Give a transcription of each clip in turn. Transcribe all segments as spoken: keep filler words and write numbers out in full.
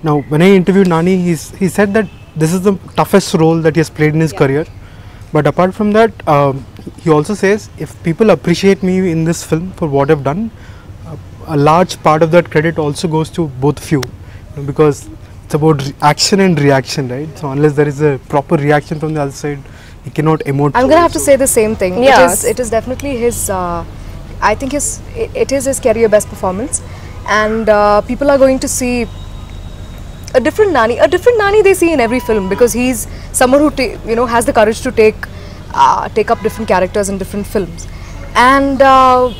Now, when I interviewed Nani, he's, he said that this is the toughest role that he has played in his yeah. career. But apart from that, um, he also says if people appreciate me in this film for what I've done, uh, a large part of that credit also goes to both of you, you know, because it's about re action and reaction, right? So unless there is a proper reaction from the other side, he cannot emote. I'm gonna have to say the same thing. Yeah. It is, it is definitely his. Uh, I think his. It, it is his career best performance, and uh, people are going to see a different Nani. A different Nani they see in every film because he's someone who you know has the courage to take uh, take up different characters in different films, and. Uh,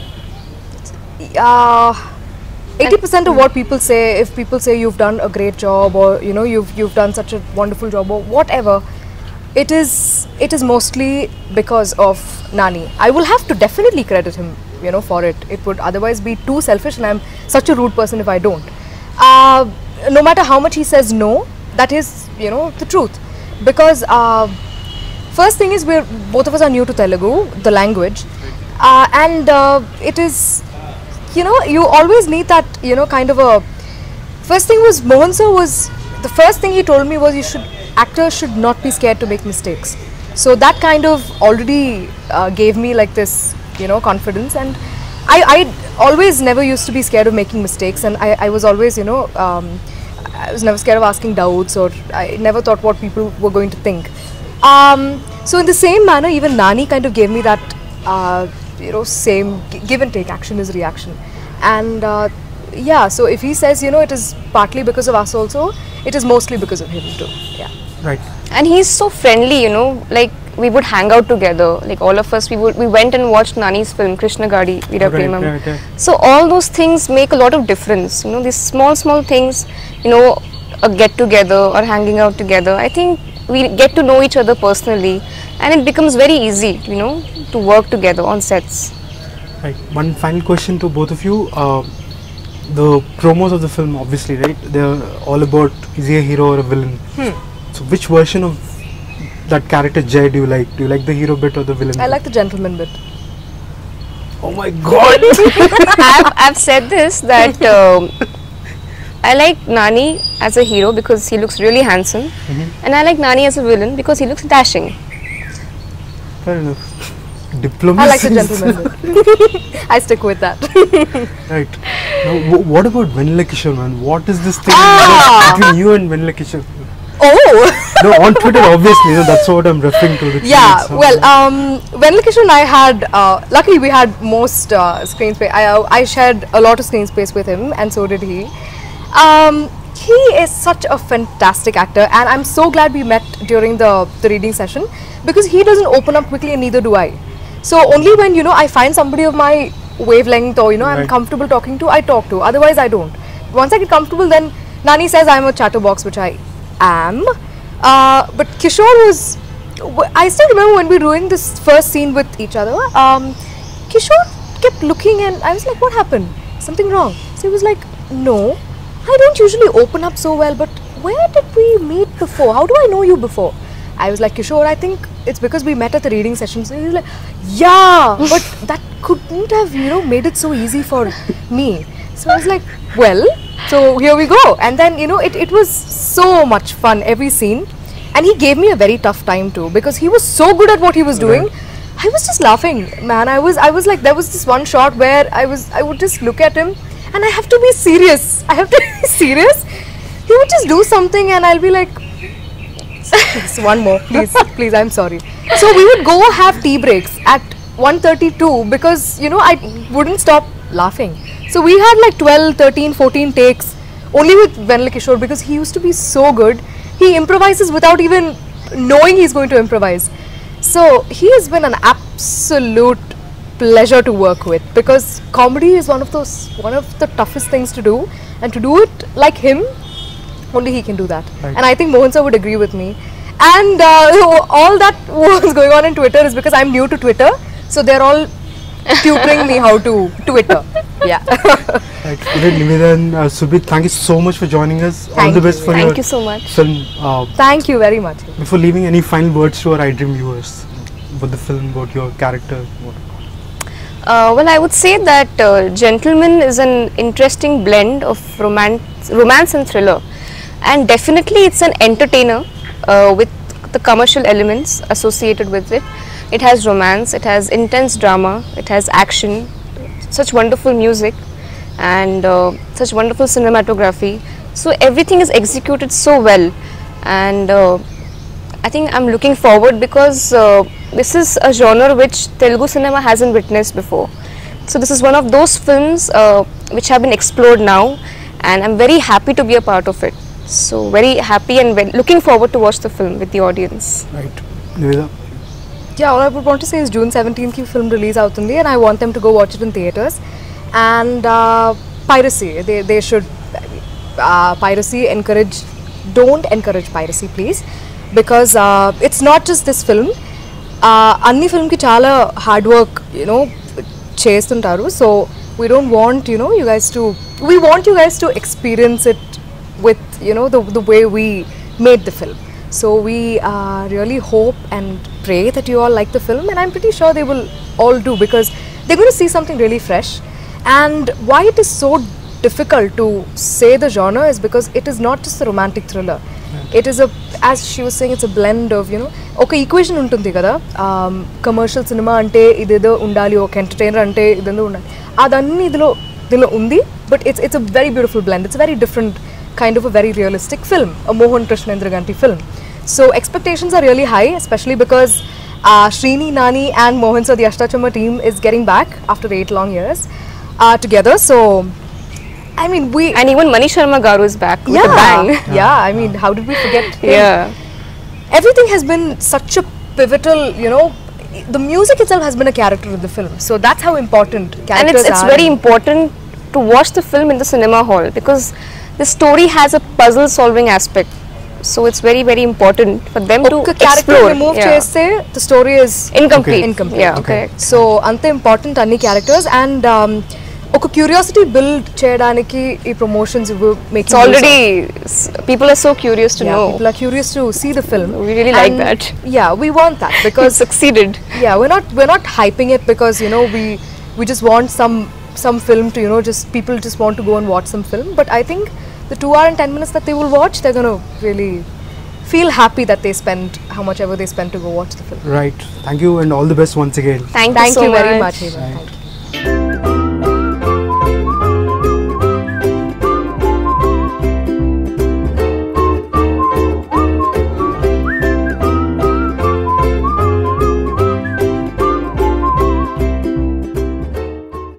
uh, eighty percent of what people say, if people say you've done a great job or you know you've you've done such a wonderful job or whatever, it is it is mostly because of Nani. I will have to definitely credit him, you know, for it. It would otherwise be too selfish, and I'm such a rude person if I don't. Uh, no matter how much he says no, that is, you know, the truth. Because uh, first thing is, we're both of us are new to Telugu, the language, uh, and uh, it is. You know, you always need that, you know, kind of a... First thing was, Mohan sir was... The first thing he told me was you should... Actors should not be scared to make mistakes. So that kind of already uh, gave me like this, you know, confidence. And I, I always never used to be scared of making mistakes. And I, I was always, you know, um, I was never scared of asking doubts, or I never thought what people were going to think. Um, so in the same manner, even Nani kind of gave me that... Uh, you know, same give and take, action is reaction. And uh, yeah, so if he says, you know, it is partly because of us also, it is mostly because of him too. Yeah. Right. And he's so friendly, you know, like we would hang out together, like all of us, we would we went and watched Nani's film, Krishna Gadi, Veera Premam. Right, right, right. So all those things make a lot of difference, you know, these small, small things, you know, a get together or hanging out together. I think we get to know each other personally, and it becomes very easy, you know, to work together on sets. Right. One final question to both of you. Uh, the promos of the film, obviously, right? They're all about is he a hero or a villain? Hmm. So, which version of that character Jay do you like? Do you like the hero bit or the villain I bit? like the gentleman bit. Oh my God! I've, I've said this that um, I like Nani as a hero because he looks really handsome, mm-hmm. and I like Nani as a villain because he looks dashing. Fair enough. Diplomacy. I like the gentleman. I stick with that. Right. Now, what about Venla Kishore, man? What is this thing ah. between you and Venla Kishore? Oh! No, on Twitter, obviously. So that's what I'm referring to. The yeah. Well, um, Venla Kishore and I had, uh, luckily we had most uh, screen space. I, uh, I shared a lot of screen space with him, and so did he. Um, he is such a fantastic actor, and I'm so glad we met during the, the reading session, because he doesn't open up quickly and neither do I. So only when, you know, I find somebody of my wavelength or, you know, right. I'm comfortable talking to, I talk to. Otherwise, I don't. Once I get comfortable, then Nani says I'm a chatterbox, which I am. Uh, but Kishore was, I still remember when we were doing this first scene with each other, um, Kishore kept looking and I was like, what happened? Something wrong? So he was like, no, I don't usually open up so well, but where did we meet before? How do I know you before? I was like, Kishore, I think it's because we met at the reading session. So he was like, yeah, but that couldn't have, you know, made it so easy for me. So I was like, well, so here we go. And then, you know, it, it was so much fun, every scene. And he gave me a very tough time too, because he was so good at what he was doing. I was just laughing, man. I was, I was like, there was this one shot where I was, I would just look at him and I have to be serious. I have to be serious. He would just do something and I'll be like, one more, please, please, I'm sorry. So we would go have tea breaks at one thirty-two because, you know, I wouldn't stop laughing. So we had like twelve, thirteen, fourteen takes only with Venla Kishore because he used to be so good. He improvises without even knowing he's going to improvise. So he has been an absolute pleasure to work with because comedy is one of those, one of the toughest things to do, and to do it like him, only he can do that. Right. And I think Mohan sir would agree with me. And uh, all that was going on in Twitter is because I'm new to Twitter. So they're all tutoring me how to Twitter. Yeah. Right. Nivedha and uh, Surbhi, thank you so much for joining us. Thank all the best you. for thank your you so much. film. Uh, thank you very much. Before leaving, any final words to our iDream viewers about the film, about your character? Uh, well, I would say that uh, Gentleman is an interesting blend of romance, romance and thriller. and definitely it's an entertainer uh, with the commercial elements associated with it. It has romance, it has intense drama, it has action, such wonderful music, and uh, such wonderful cinematography. So everything is executed so well, and uh, I think I'm looking forward because uh, this is a genre which Telugu cinema hasn't witnessed before. So this is one of those films uh, which have been explored now, and I'm very happy to be a part of it. So very happy and ve- looking forward to watch the film with the audience. Right. Niveda? Yeah, all I would want to say is June seventeenth ki film release avutundi, and I want them to go watch it in theatres. And uh, piracy, they, they should uh, piracy encourage, don't encourage piracy please, because uh, it's not just this film. Uh, anni film ki chala hard work, you know, chestuntaru. So we don't want, you know, you guys to, we want you guys to experience it with, you know, the, the way we made the film. So we uh, really hope and pray that you all like the film, and I'm pretty sure they will all do, because they're going to see something really fresh. And why it is so difficult to say the genre is because it is not just a romantic thriller. Right. It is a, as she was saying, it's a blend of, you know, okay, equation untundi kada, um, commercial cinema ante idedo undali, oka entertainer ante idendo undali, adanni idlo idlo undi, but it's it's a very beautiful blend. It's a very different kind of a very realistic film, a Mohan Krishnendra Ganti film. So expectations are really high, especially because uh, Srini, Nani and Mohan Sir, the Ashtachama team, is getting back after eight long years uh, together. So I mean, we, And even Manish Sharma Garu is back with yeah, a bang. yeah, I mean, how did we forget him? Yeah. Everything has been such a pivotal, you know, the music itself has been a character of the film. So that's how important characters And it's, it's are. very important to watch the film in the cinema hall, because the story has a puzzle solving aspect. So it's very very important for them to Oka character explore. remove Yeah. cheste, the story is Incomplete. Okay. incomplete. Yeah, Okay. correct. So ante important anni characters, and um, oka curiosity build cheyadaniki ee promotions will make It's already, s- people are so curious to yeah, know. people are curious to see the film. We really like And that. Yeah, we want that Because because succeeded. yeah, we're not we're not hyping it because, you know, we we just want some some film to, you know, just people just want to go and watch some film. But I think the two hour and ten minutes that they will watch, they're gonna really feel happy that they spent how much ever they spent to go watch the film. Right. Thank you and all the best once again. Thank, Thank you so you very much. much, Eva. Thank you.